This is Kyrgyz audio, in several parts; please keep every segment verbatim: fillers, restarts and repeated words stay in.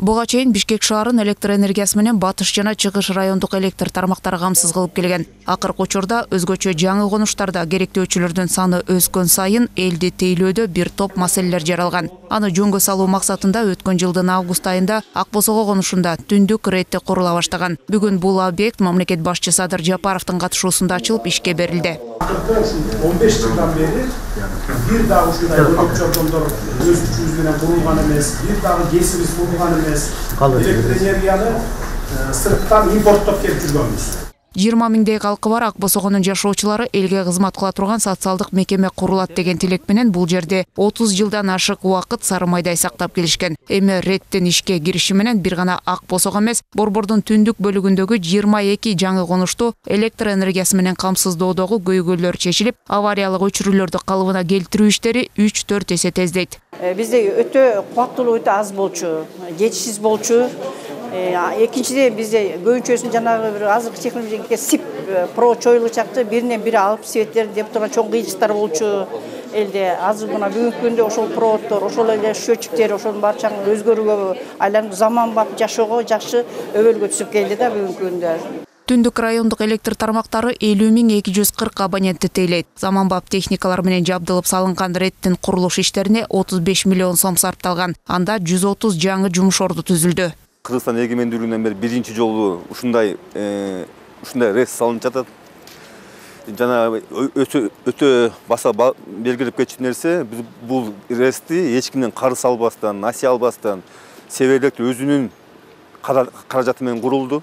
Буга чейин Бишкек шаарын электр энергиясы менен батыш жана чыгыш райондук электр тармактары камсыз кылып келген. Акыркы учурда өзгөчө жаңы конуштарда керектөөчүлөрдүн саны өскөн сайын элди тейлөөдө бир топ маселелер жаралган. Аны жөнгө салуу максатында өткөн жылдын август айында Ак Босого конушунда түндүк ретти курула баштаган. Бүгүн бул объект мамлекет башчысы Садыр Жапаровдун катышуусунда ачылып ишке берилди. он беш жылдан бери бир дагы ушундай өкчөндөр өз күчүбүз менен курулган эмес, бир дагы кесибиз курулган эмес. Электр энергияны сырттан импорттоп келип жүргөнбүз. жыйырма миңдей калкы бар Ак Босогонун жашоочулары элге кызмат кыла турган социалдык мекеме курулат деген тилек менен бул жерде отуз жылдан ашык убакыт сары майдай сактап келишкен. Эми реттин ишке кириши менен бир гана Ак Босого эмес, Борбордун түндүк бөлүгүндөгү жыйырма эки жаңы конушту электр энергиясы менен камсыздоодогу көйгөйлөр чечилип, авариялык өчүрүүлөрдү калыбына келтирүү иштери үч төрт эсе тездейт. Бизде өтө кубаттуулук өтө аз болчу, жетишсиз болчу. Экинчиден бизде көбүнчөсүн жанагы бир азыркы технология сип про чоюлуп чакты, биринен бири алып светтерди деп турган чоң кыйынчылыктар болчу элде. Азыр мына бүгүнкү күндө ошол проводдор, ошол эле счетчиктер, ошонун барчаң өзгөрүүгө, айланып заманбап жашоого жакшы өбөлгө түшүп келди да бүгүнкү күндө. Түндүк райондук электр тармактары элүү миң эки жүз кырк абонентти тейлейт. Заманбап техникалар менен жабдылып салынган реттин курулуш иштерине отуз беш миллион сом сарпталган. Анда жүз отуз жаңы жумуш орду түзүлдү. Кыргызстан эгемендүүлүгүнөн бери биринчи жолу ушундай ушундай рейс салынып жатат. Жана өтө өтө баса белгилеп кетчү нерсе, биз бул рейсти эч кимден карыз албастан, насыя албастан, Себер электр өзүнүн каражаты менен курулду.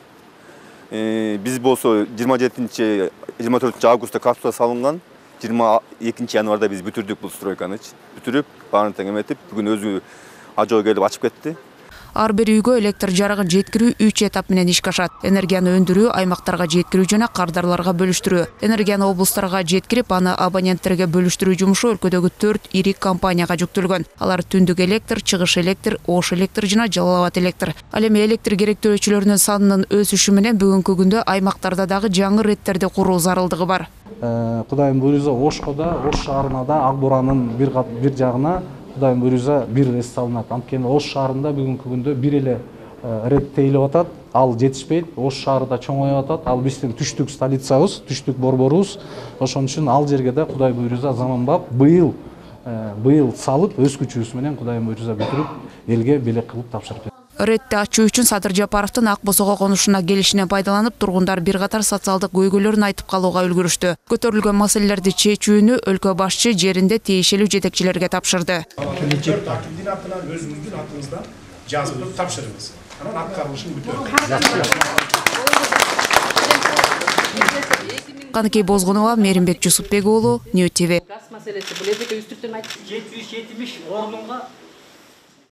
Биз болсо жыйырма жетинчи жыйырма төртүнчү августта капсула салынган, жыйырма экинчи январда биз бүтүрдүк бул стройканы. Бүтүрүп, баарын тең эметип, бүгүн өзү ажоо келип ачып кетти. Ар бир үйгө электр жарыгын жеткирүү үч этап менен ишке ашат. Энергияны өндүрүү, аймактарга жеткирүү жана кардарларга бөлүштүрүү. Энергияны облустарга жеткирип, аны абоненттерге бөлүштүрүү жумушу өлкөдөгү төрт ири компанияга жүктөлгөн. Алар Түндүк электр, Чыгыш электр, Ош электр жана Жалал Абад электр. Ал эми электр керектөөчүлөрүнүн санынын өсүшү менен бүгүнкү күндө аймактарда дагы жаңы реттерди куруу зарылдыгы бар. Кудайым буйруза Ошко да, Ош шаарына да, Ак Буранын бир бир жагына Кудайым буйруза бир рет салынат. Анткени Ош шаарында бүгүнкү күндө бир эле рет тейлеп атат. Ал жетишпейт. Ош шаары да чоңоюп атат. Ал биздин түштүк столицабыз, түштүк борборубуз. Ошон үчүн ал жерге да Кудай буйруза заманбап быйыл быйыл салып, өз күчүбүз менен Кудайым буйруза бүтүрүп, элге белек кылып тапшырып. Ретти ачуу үчүн Садыр Жапаровдун Ак Босого конушуна келишинен пайдаланып, тургундар бир катар социалдык көйгөйлөрүн айтып калууга үлгүрүштү. Көтөрүлгөн маселелерди чечүүнү өлкө башчы жеринде тиешелүү жетекчилерге тапшырды. Төрт активдин атынан өзүңүздүн атыңыздан жазып тапшырыңыз. Анан аткарылышын күтөбүз. Каныкей Бозгунова, Меримбек Жусупбек уулу, Нью ти ви. Газ маселеси бул жердеги үстүртөн айтып жетимиш жетимиш ордунга